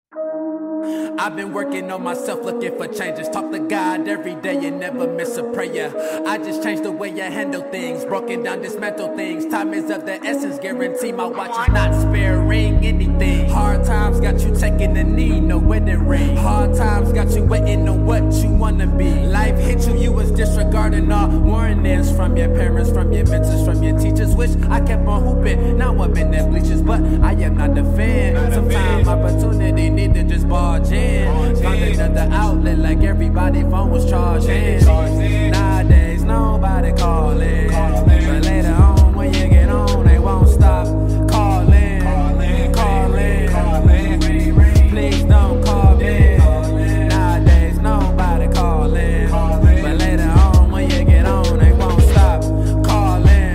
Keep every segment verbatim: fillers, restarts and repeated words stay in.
I've been working on myself, looking for changes. Talk to God every day and never miss a prayer. I just changed the way I handle things, broken down, dismantle things. Time is of the essence, guarantee my watch is not sparing anything. Hard times got you taking the knee, no wedding ring. Hard times got you waiting on what you wanna be. Life hit you, you was disregarding all warnings from your parents, from your mentors, from your teachers. Wish I kept on hooping, now I'm in the bleachers, but I am not the fan. Sometimes opportunity need to just barge in. Found another outlet like everybody phone was charging. Nowadays nobody calling, but later on when you get on they won't stop calling, calling. Please don't call me. Nowadays nobody calling, but later on when you get on they won't stop calling,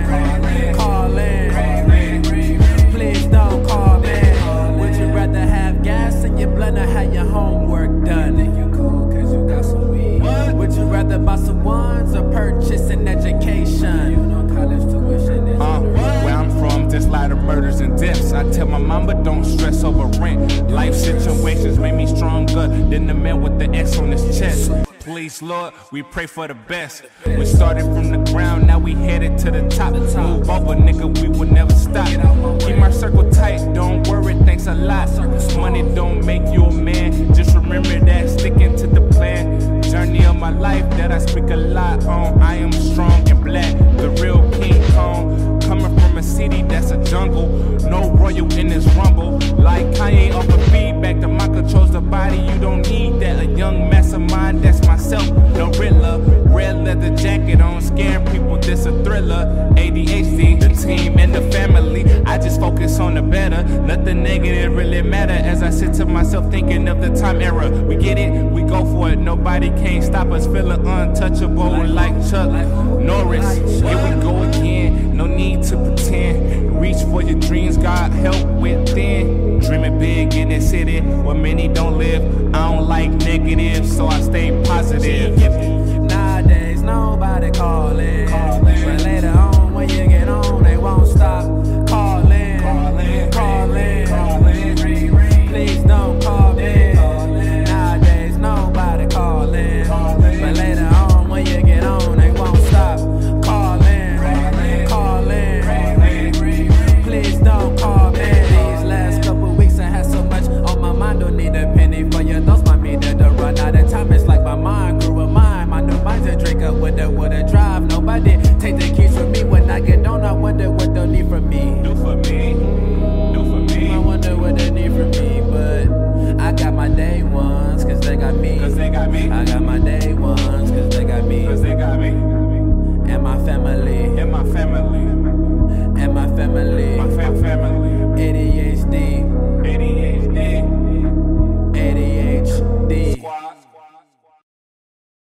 calling. Please don't call me. Would you rather have gas in your blood or have your homework done? You cool cause you got some weed. Would you rather buy some ones or purchase an education? You know college tuition is uh, where I'm from, just like the murders and deaths. I tell my mama don't stress over rent. Life situations made me stronger than the man with the X on his chest. Please, Lord, we pray for the best. We started from the ground, now we headed to the top. Move over, nigga, we will never stop. Keep my circle tight, don't worry, thanks a lot. Money don't make you a man, just remember that, sticking to the plan. Journey of my life that I speak a lot on. I am strong and black, the real King Kong. Coming from a city that's a jungle, no royal in this rumble. Like Kanye off of feedback, the mind controls the body, you don't need that. A young mastermind, that's myself, no Riddler. Red leather jacket on, scaring people, this a thriller. A D H D, the team and the family, I just focus on the better. Nothing negative really matter as I sit to myself thinking of the time era. We get it, we go for it, nobody can't stop us, feeling untouchable like Chuck Norris. Here we go again, no need to pretend. Reach for your dreams, God help within. Dreaming big in this city where many don't live. I don't like negative, so I stay positive. Nowadays nobody calling, but later on when you get on they won't stop calling, calling. Please don't call me. Nowadays nobody calling, but later on when you get on they won't stop calling, calling. Please don't call me. These last couple weeks I had so much on my mind, don't need a penny for your thoughts, my meter to run out of time. It's like my mind grew a mind, my new mind's a drink up with a with a drive. Nobody take the keys from me when I get on. I wonder what they'll need from me. Do for me, do for me. I wonder what they need from me, but I got my day ones, cause they got me. Cause they got me. I got